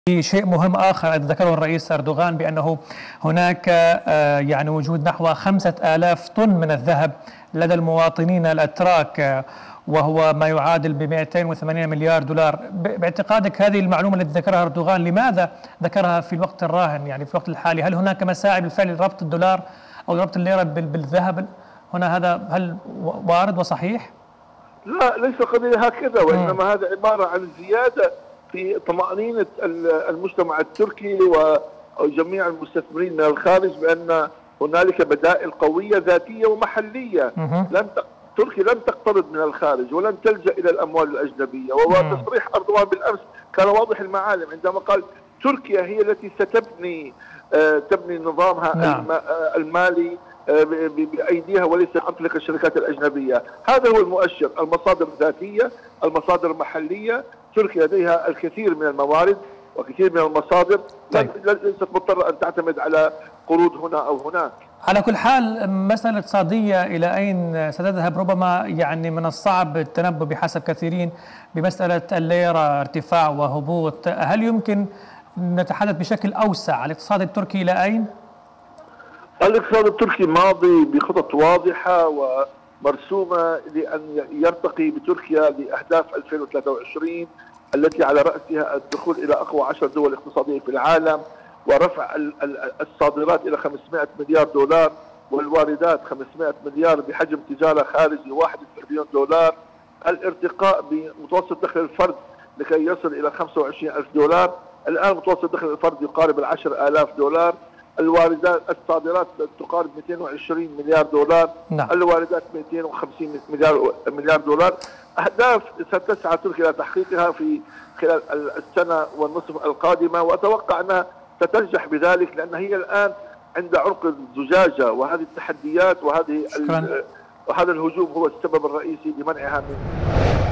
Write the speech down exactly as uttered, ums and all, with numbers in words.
في شيء مهم آخر ذكره الرئيس أردوغان بأنه هناك يعني وجود نحو خمسة آلاف طن من الذهب لدى المواطنين الأتراك، وهو ما يعادل ب مئتين وثمانين مليار دولار. باعتقادك هذه المعلومة التي ذكرها أردوغان لماذا ذكرها في الوقت الراهن، يعني في الوقت الحالي؟ هل هناك مساعي بالفعل لربط الدولار أو ربط الليرة بالذهب هنا؟ هذا هل وارد وصحيح؟ لا، ليس قضية هكذا، وإنما هذا عبارة عن زيادة في طمأنينة المجتمع التركي وجميع المستثمرين من الخارج بأن هنالك بدائل قوية ذاتية ومحلية. لن تركيا لن تقترض من الخارج ولن تلجأ إلى الأموال الأجنبية. وتصريح أردوغان بالأمس كان واضح المعالم عندما قال تركيا هي التي ستبني تبني نظامها نعم. المالي بأيديها وليس عن طريق الشركات الأجنبية. هذا هو المؤشر، المصادر الذاتية، المصادر المحلية. تركيا لديها الكثير من الموارد وكثير من المصادر، طيب. ليست مضطرة أن تعتمد على قروض هنا أو هناك. على كل حال، مسألة اقتصادية إلى أين ستذهب؟ ربما يعني من الصعب التنبؤ بحسب كثيرين بمسألة الليرة ارتفاع وهبوط. هل يمكن نتحدث بشكل أوسع عن الاقتصاد التركي إلى أين؟ الاقتصاد التركي ماضي بخطط واضحة ومرسومة لأن يرتقي بتركيا لأهداف ألفين وثلاثة وعشرين التي على رأسها الدخول إلى أقوى عشر دول اقتصادية في العالم، ورفع الصادرات إلى خمسمئة مليار دولار والواردات خمسمئة مليار بحجم تجارة خارجي واحد تريليون دولار، الارتقاء بمتوسط دخل الفرد لكي يصل إلى خمسة وعشرين ألف دولار. الآن متوسط دخل الفرد يقارب العشر آلاف دولار. الواردات الصادرات تقارب مئتين وعشرين مليار دولار. نعم. الواردات مئتين وخمسين مليار مليار دولار. أهداف ستسعى تركيا إلى تحقيقها في خلال السنة والنصف القادمة، وأتوقع أنها ستنجح بذلك لأن هي الآن عند عنق الزجاجة، وهذه التحديات وهذه وهذا الهجوم هو السبب الرئيسي لمنعها من